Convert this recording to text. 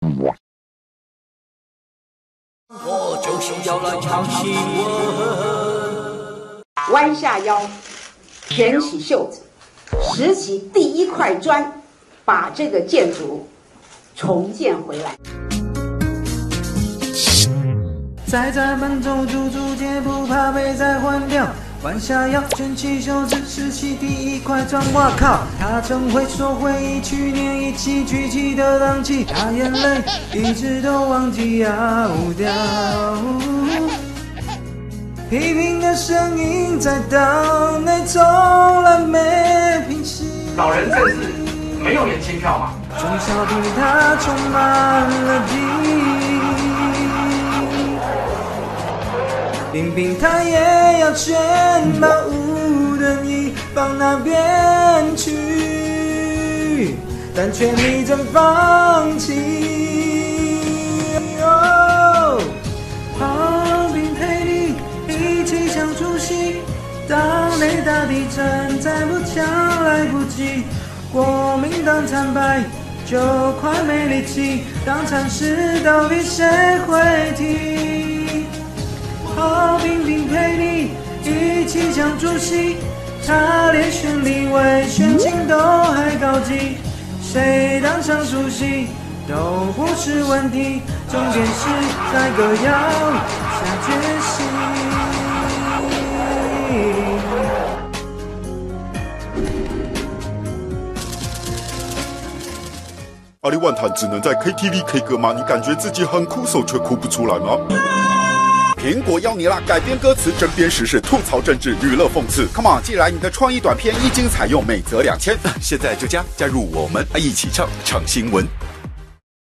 我就是要来唱新闻。 弯下腰，卷起袖子，拾起第一块砖，把这个建筑重建回来。 在本周逐渐不怕被再换掉。弯下腰，卷起袖子，拾起第一块砖。哇靠！他曾会说回忆去年一起举起的浪迹，他眼泪一直都忘记要掉。批评的声音在岛内从来没平息。 老人政治没有年轻票嘛？ 从小对他充满了敌意。明明他也要全把无人义放那边去，但却力争放弃。好兵陪你一起抢出息，岛内大地震再不抢来不及，国民党惨败就快没力气，当惨事到底谁会提？好兵兵陪你一起抢主席，他连选立委选情都还高级，谁当上主席都不是问题，重点是再个要下决心。 阿里万谈只能在 KTV K 歌吗？你感觉自己很酷手却哭不出来吗？苹果要你啦！改编歌词，针砭时事，吐槽政治，娱乐讽刺。Come on，既然你的创意短片一经采用，每则2000，现在就加入我们，一起唱新闻。